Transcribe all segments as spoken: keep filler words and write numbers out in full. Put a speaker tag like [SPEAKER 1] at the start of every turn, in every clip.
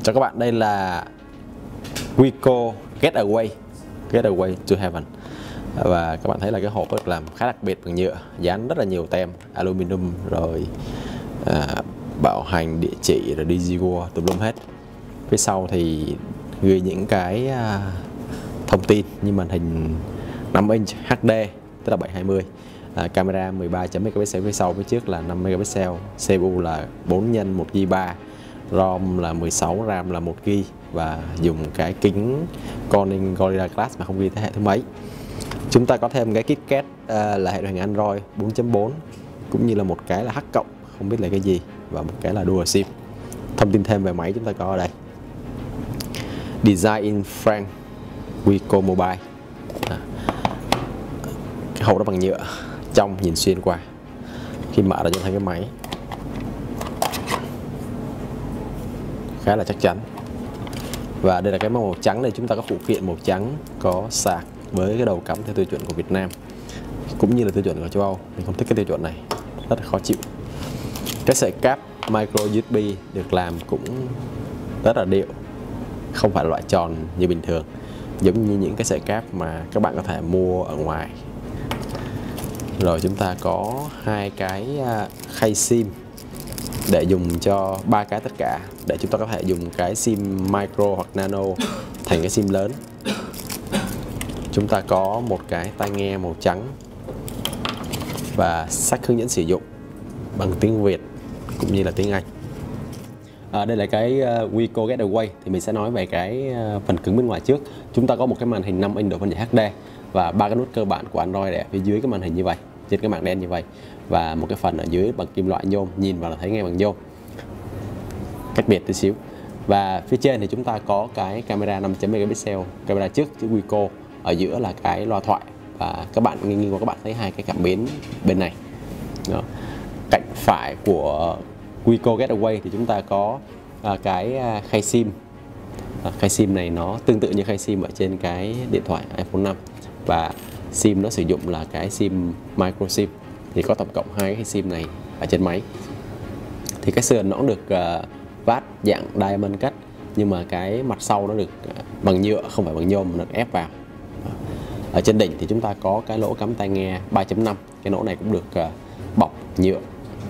[SPEAKER 1] Cho các bạn, đây là Wiko Getaway Getaway to Heaven. Và các bạn thấy là cái hộp được làm khá đặc biệt bằng nhựa, dán rất là nhiều tem aluminum, rồi à, bảo hành, địa chỉ, rồi DigiWall tùm lum hết. Phía sau thì ghi những cái à, thông tin như màn hình năm inch hát đê tức là bảy hai mươi, à, camera mười ba chấm megapixel phía sau, phía trước là năm megapixel, xê pê u là bốn nhân một gi ga bai, ROM là mười sáu, RAM là một gi ga bai và dùng cái kính Corning Gorilla Glass mà không ghi thế hệ thứ mấy. Chúng ta có thêm cái KitKat uh, là hệ điều hành Android bốn chấm bốn, cũng như là một cái là H cộng, không biết là cái gì, và một cái là Dual SIM. Thông tin thêm về máy chúng ta có ở đây. Design in France, Wiko Mobile. À. Cái hộp đó bằng nhựa, trong nhìn xuyên qua. Khi mở ra chúng ta thấy cái máy khá là chắc chắn. Và đây là cái màu trắng này, chúng ta có phụ kiện màu trắng, có sạc với cái đầu cắm theo tiêu chuẩn của Việt Nam cũng như là tiêu chuẩn của châu Âu. Mình không thích cái tiêu chuẩn này, rất là khó chịu. Cái sợi cáp micro u ét bê được làm cũng rất là điệu, không phải là loại tròn như bình thường, giống như những cái sợi cáp mà các bạn có thể mua ở ngoài. Rồi chúng ta có hai cái khay sim để dùng cho ba cái tất cả, để chúng ta có thể dùng cái sim micro hoặc nano thành cái sim lớn. Chúng ta có một cái tai nghe màu trắng và sách hướng dẫn sử dụng bằng tiếng Việt cũng như là tiếng Anh. À, đây là cái uh, Wiko Getaway. Thì mình sẽ nói về cái uh, phần cứng bên ngoài trước. Chúng ta có một cái màn hình năm inch độ phân giải hát đê và ba cái nút cơ bản của Android để phía dưới cái màn hình như vậy, trên cái mảng đen như vậy, và một cái phần ở dưới bằng kim loại nhôm, nhìn vào là thấy ngay bằng nhôm, cách biệt tí xíu. Và phía trên thì chúng ta có cái camera năm chấm megapixel, camera trước chữ Wiko, ở giữa là cái loa thoại, và các bạn nghiêng qua các bạn thấy hai cái cảm biến bên này. Đó. Cạnh phải của Wiko Getaway thì chúng ta có à, cái khay sim. À, khay sim này nó tương tự như khay sim ở trên cái điện thoại iPhone năm, và sim nó sử dụng là cái sim micro sim. Thì có tổng cộng hai cái khay sim này ở trên máy. Thì cái sườn nó cũng được uh, vát dạng diamond cut, nhưng mà cái mặt sau nó được uh, bằng nhựa, không phải bằng nhôm, mà được ép vào. Ở trên đỉnh thì chúng ta có cái lỗ cắm tai nghe ba chấm năm, cái lỗ này cũng được uh, bọc nhựa.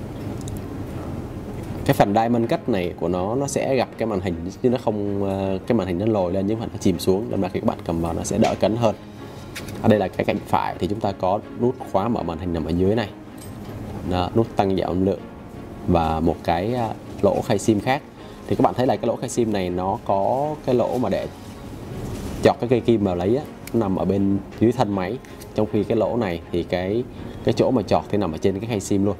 [SPEAKER 1] Cái phần diamond cut này của nó nó sẽ gặp cái màn hình, chứ nó không uh, cái màn hình nó lồi lên nhưng mà nó chìm xuống, nên là khi các bạn cầm vào nó sẽ đỡ cấn hơn. Ở đây là cái cạnh phải thì chúng ta có nút khóa mở màn hình nằm ở dưới này. Đó, nút tăng giảm âm lượng và một cái uh, lỗ khay sim khác. Thì các bạn thấy là cái lỗ khay sim này nó có cái lỗ mà để chọt cái cây kim vào lấy á, nó nằm ở bên dưới thân máy, trong khi cái lỗ này thì cái cái chỗ mà chọt thì nằm ở trên cái khay sim luôn.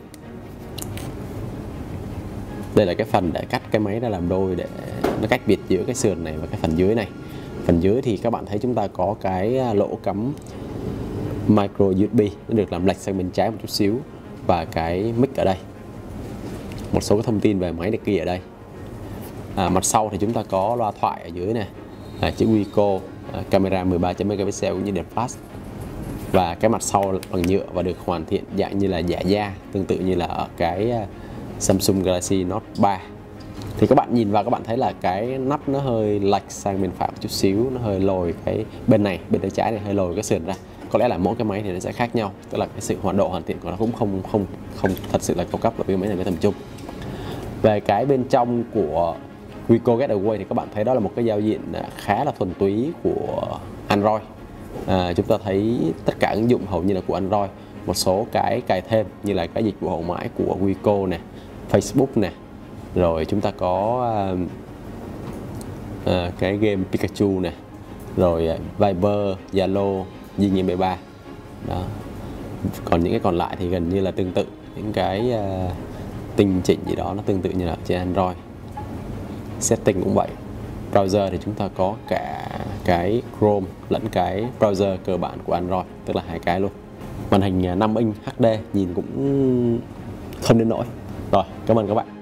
[SPEAKER 1] Đây là cái phần để cắt cái máy ra làm đôi, để nó cách biệt giữa cái sườn này và cái phần dưới này. Phần dưới thì các bạn thấy chúng ta có cái lỗ cắm micro u ét bê, nó được làm lệch sang bên trái một chút xíu, và cái mic ở đây. Một số cái thông tin về máy được ghi ở đây. À, mặt sau thì chúng ta có loa thoại ở dưới này, à, chữ Wiko, à, camera mười ba chấm megapixel cũng như đèn flash. Và cái mặt sau bằng nhựa và được hoàn thiện dạng như là giả da, tương tự như là ở cái Samsung Galaxy Note ba. Thì các bạn nhìn vào các bạn thấy là cái nắp nó hơi lệch sang bên phải một chút xíu, nó hơi lồi cái bên này, bên tay trái này hơi lồi cái sườn ra. Có lẽ là mỗi cái máy thì nó sẽ khác nhau, tức là cái sự hoạt độ hoàn thiện của nó cũng không không không thật sự là cao cấp, bởi vì máy này nó tầm trung. Về cái bên trong của Wiko Getaway thì các bạn thấy đó là một cái giao diện khá là thuần túy của Android. À, chúng ta thấy tất cả ứng dụng hầu như là của Android. Một số cái cài thêm như là cái dịch vụ hậu mãi của Wiko này, Facebook này, rồi chúng ta có uh, uh, cái game Pikachu này, rồi uh, Viber, Zalo, Zing em pê ba. Đó. Còn những cái còn lại thì gần như là tương tự, những cái uh, tinh chỉnh gì đó nó tương tự như là trên Android. Setting cũng vậy. Browser thì chúng ta có cả cái Chrome lẫn cái browser cơ bản của Android, tức là hai cái luôn. Màn hình năm inch hát đê nhìn cũng không đến nỗi. Rồi, cảm ơn các bạn.